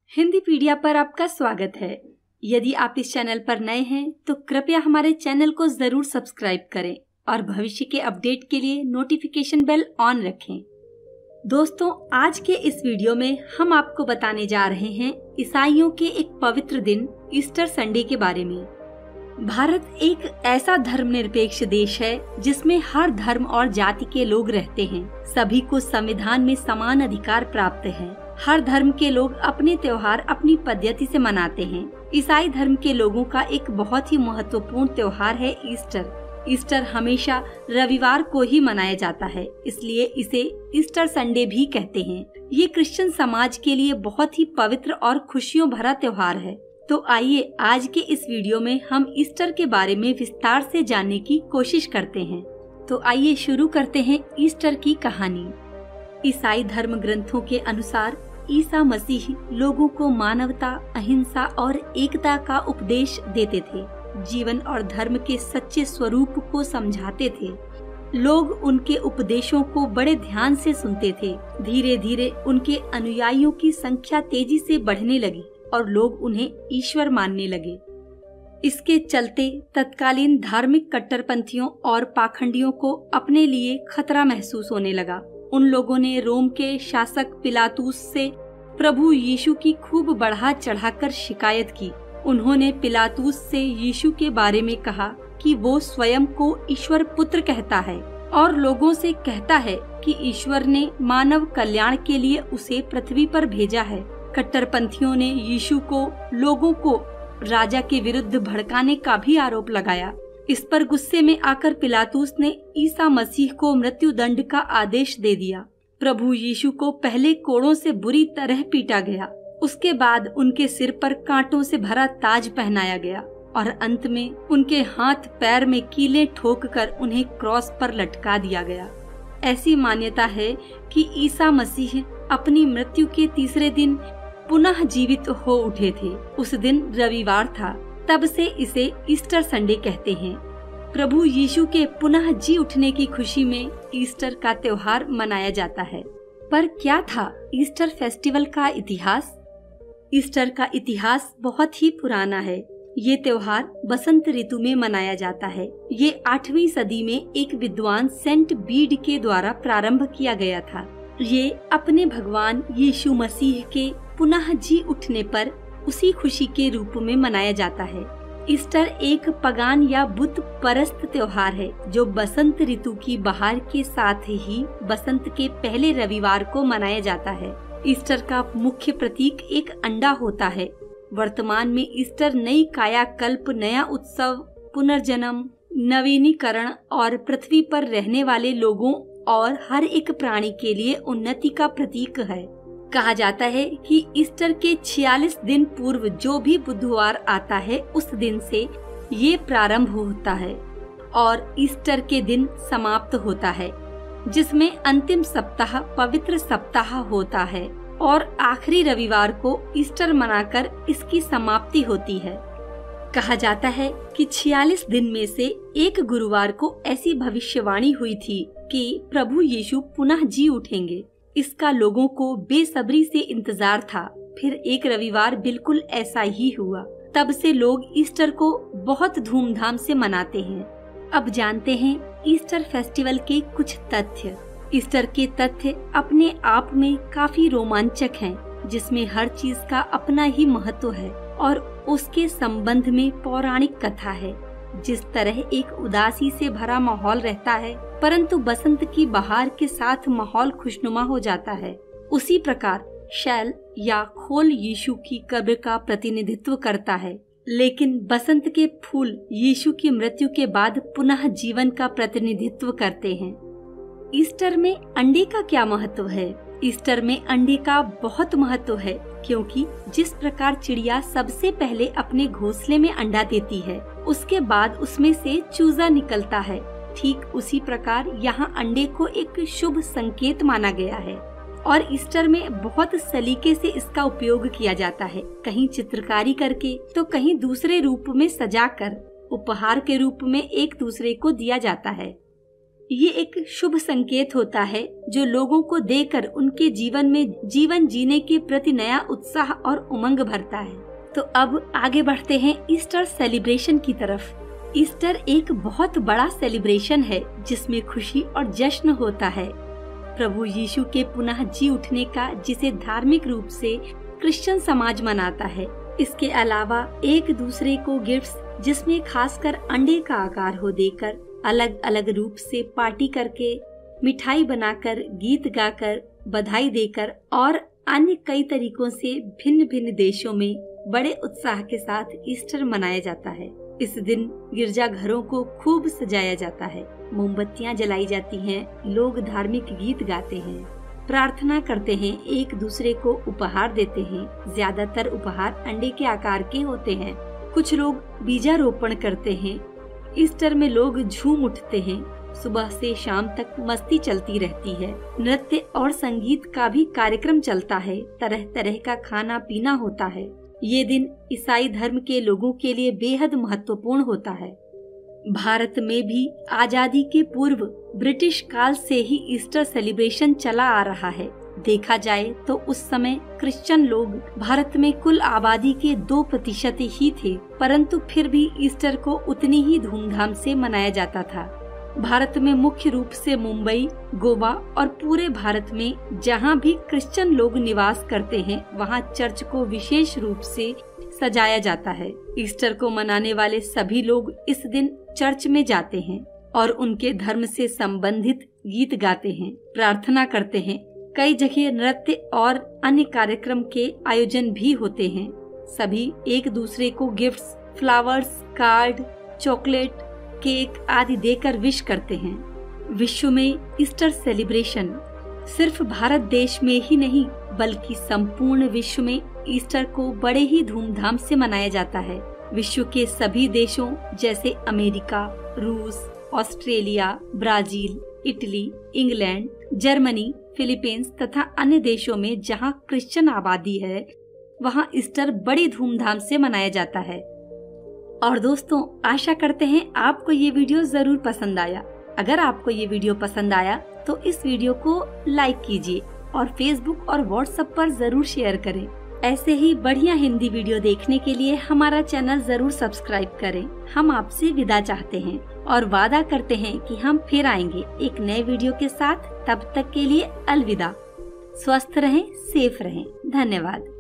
हिंदीपीडिया पर आपका स्वागत है। यदि आप इस चैनल पर नए हैं तो कृपया हमारे चैनल को जरूर सब्सक्राइब करें और भविष्य के अपडेट के लिए नोटिफिकेशन बेल ऑन रखें। दोस्तों, आज के इस वीडियो में हम आपको बताने जा रहे हैं ईसाइयों के एक पवित्र दिन ईस्टर संडे के बारे में। भारत एक ऐसा धर्मनिरपेक्ष देश है जिसमें हर धर्म और जाति के लोग रहते हैं। सभी को संविधान में समान अधिकार प्राप्त है। हर धर्म के लोग अपने त्योहार अपनी पद्धति से मनाते हैं। ईसाई धर्म के लोगों का एक बहुत ही महत्वपूर्ण त्योहार है ईस्टर। ईस्टर हमेशा रविवार को ही मनाया जाता है, इसलिए इसे ईस्टर संडे भी कहते हैं। ये क्रिश्चियन समाज के लिए बहुत ही पवित्र और खुशियों भरा त्योहार है। तो आइए आज के इस वीडियो में हम ईस्टर के बारे में विस्तार से जानने की कोशिश करते हैं। तो आइए शुरू करते हैं ईस्टर की कहानी। ईसाई धर्म ग्रंथों के अनुसार ईसा मसीह लोगों को मानवता, अहिंसा और एकता का उपदेश देते थे। जीवन और धर्म के सच्चे स्वरूप को समझाते थे। लोग उनके उपदेशों को बड़े ध्यान से सुनते थे। धीरे धीरे उनके अनुयायियों की संख्या तेजी से बढ़ने लगी और लोग उन्हें ईश्वर मानने लगे। इसके चलते तत्कालीन धार्मिक कट्टरपंथियों और पाखंडियों को अपने लिए खतरा महसूस होने लगा। उन लोगों ने रोम के शासक पिलातुस से प्रभु यीशु की खूब बढ़ा चढ़ाकर शिकायत की। उन्होंने पिलातुस से यीशु के बारे में कहा कि वो स्वयं को ईश्वर पुत्र कहता है और लोगों से कहता है कि ईश्वर ने मानव कल्याण के लिए उसे पृथ्वी पर भेजा है। कट्टरपंथियों ने यीशु को लोगों को राजा के विरुद्ध भड़काने का भी आरोप लगाया। इस पर गुस्से में आकर पिलातुस ने ईसा मसीह को मृत्यु दंड का आदेश दे दिया। प्रभु यीशु को पहले कोड़ों से बुरी तरह पीटा गया। उसके बाद उनके सिर पर कांटों से भरा ताज पहनाया गया और अंत में उनके हाथ पैर में कीलें ठोककर उन्हें क्रॉस पर लटका दिया गया। ऐसी मान्यता है कि ईसा मसीह अपनी मृत्यु के तीसरे दिन पुनः जीवित हो उठे थे। उस दिन रविवार था, तब से इसे ईस्टर संडे कहते हैं। प्रभु यीशु के पुनः जी उठने की खुशी में ईस्टर का त्योहार मनाया जाता है। पर क्या था ईस्टर फेस्टिवल का इतिहास? ईस्टर का इतिहास बहुत ही पुराना है। ये त्योहार बसंत ऋतु में मनाया जाता है। ये 8वीं सदी में एक विद्वान सेंट बीड के द्वारा प्रारंभ किया गया था। ये अपने भगवान यीशु मसीह के पुनः जी उठने पर उसी खुशी के रूप में मनाया जाता है। ईस्टर एक पगान या बुत परस्त त्योहार है जो बसंत ऋतु की बहार के साथ ही बसंत के पहले रविवार को मनाया जाता है। ईस्टर का मुख्य प्रतीक एक अंडा होता है। वर्तमान में ईस्टर नई कायाकल्प, नया उत्सव, पुनर्जन्म, नवीनीकरण और पृथ्वी पर रहने वाले लोगों और हर एक प्राणी के लिए उन्नति का प्रतीक है। कहा जाता है कि ईस्टर के 46 दिन पूर्व जो भी बुधवार आता है उस दिन से ये प्रारंभ होता है और ईस्टर के दिन समाप्त होता है, जिसमें अंतिम सप्ताह पवित्र सप्ताह होता है और आखिरी रविवार को ईस्टर मनाकर इसकी समाप्ति होती है। कहा जाता है कि 46 दिन में से एक गुरुवार को ऐसी भविष्यवाणी हुई थी कि प्रभु यीशु पुनः जी उठेंगे। इसका लोगों को बेसब्री से इंतजार था। फिर एक रविवार बिल्कुल ऐसा ही हुआ। तब से लोग ईस्टर को बहुत धूमधाम से मनाते हैं। अब जानते हैं ईस्टर फेस्टिवल के कुछ तथ्य। ईस्टर के तथ्य अपने आप में काफी रोमांचक हैं, जिसमें हर चीज का अपना ही महत्व है और उसके संबंध में पौराणिक कथा है। जिस तरह एक उदासी से भरा माहौल रहता है, परंतु बसंत की बहार के साथ माहौल खुशनुमा हो जाता है, उसी प्रकार शैल या खोल यीशु की कब्र का प्रतिनिधित्व करता है। लेकिन बसंत के फूल यीशु की मृत्यु के बाद पुनः जीवन का प्रतिनिधित्व करते हैं। ईस्टर में अंडे का क्या महत्व है? ईस्टर में अंडे का बहुत महत्व है, क्योंकि जिस प्रकार चिड़िया सबसे पहले अपने घोंसले में अंडा देती है, उसके बाद उसमें से चूजा निकलता है, ठीक उसी प्रकार यहाँ अंडे को एक शुभ संकेत माना गया है और ईस्टर में बहुत सलीके से इसका उपयोग किया जाता है। कहीं चित्रकारी करके तो कहीं दूसरे रूप में सजाकर उपहार के रूप में एक दूसरे को दिया जाता है। ये एक शुभ संकेत होता है जो लोगों को देकर उनके जीवन में जीवन जीने के प्रति नया उत्साह और उमंग भरता है। तो अब आगे बढ़ते हैं ईस्टर सेलिब्रेशन की तरफ। ईस्टर एक बहुत बड़ा सेलिब्रेशन है जिसमें खुशी और जश्न होता है प्रभु यीशु के पुनः जी उठने का, जिसे धार्मिक रूप से क्रिश्चियन समाज मनाता है। इसके अलावा एक दूसरे को गिफ्ट्स, जिसमें खासकर अंडे का आकार हो, देकर, अलग अलग रूप से पार्टी करके, मिठाई बनाकर, गीत गाकर, बधाई देकर और अन्य कई तरीकों से भिन्न भिन्न देशों में बड़े उत्साह के साथ ईस्टर मनाया जाता है। इस दिन गिरजाघरों को खूब सजाया जाता है, मोमबत्तियां जलाई जाती हैं, लोग धार्मिक गीत गाते हैं, प्रार्थना करते हैं, एक दूसरे को उपहार देते हैं। ज्यादातर उपहार अंडे के आकार के होते हैं। कुछ लोग बीजारोपण करते हैं। ईस्टर में लोग झूम उठते हैं। सुबह से शाम तक मस्ती चलती रहती है। नृत्य और संगीत का भी कार्यक्रम चलता है। तरह तरह का खाना पीना होता है। ये दिन ईसाई धर्म के लोगों के लिए बेहद महत्वपूर्ण होता है। भारत में भी आजादी के पूर्व ब्रिटिश काल से ही ईस्टर सेलिब्रेशन चला आ रहा है। देखा जाए तो उस समय क्रिश्चियन लोग भारत में कुल आबादी के 2% ही थे, परंतु फिर भी ईस्टर को उतनी ही धूमधाम से मनाया जाता था। भारत में मुख्य रूप से मुंबई, गोवा और पूरे भारत में जहाँ भी क्रिश्चियन लोग निवास करते हैं, वहाँ चर्च को विशेष रूप से सजाया जाता है। ईस्टर को मनाने वाले सभी लोग इस दिन चर्च में जाते हैं और उनके धर्म से संबंधित गीत गाते हैं, प्रार्थना करते हैं। कई जगह नृत्य और अन्य कार्यक्रम के आयोजन भी होते हैं। सभी एक दूसरे को gifts, flowers, card, chocolate, cake आदि देकर विश करते हैं। विश्व में ईस्टर सेलिब्रेशन सिर्फ भारत देश में ही नहीं, बल्कि संपूर्ण विश्व में ईस्टर को बड़े ही धूमधाम से मनाया जाता है। विश्व के सभी देशों जैसे अमेरिका, रूस, Australia, Brazil, Italy, England, Germany, Philippines तथा अन्य देशों में जहां क्रिश्चियन आबादी है, वहां ईस्टर बड़ी धूमधाम से मनाया जाता है। और दोस्तों, आशा करते हैं आपको ये वीडियो जरूर पसंद आया। अगर आपको ये वीडियो पसंद आया तो इस वीडियो को लाइक कीजिए और फेसबुक और व्हाट्सएप पर जरूर शेयर करें। ऐसे ही बढ़िया हिंदी वीडियो देखने के लिए हमारा चैनल जरूर सब्सक्राइब करें। हम आपसे विदा चाहते हैं और वादा करते हैं कि हम फिर आएंगे एक नए वीडियो के साथ। तब तक के लिए अलविदा। स्वस्थ रहें, सेफ रहें। धन्यवाद।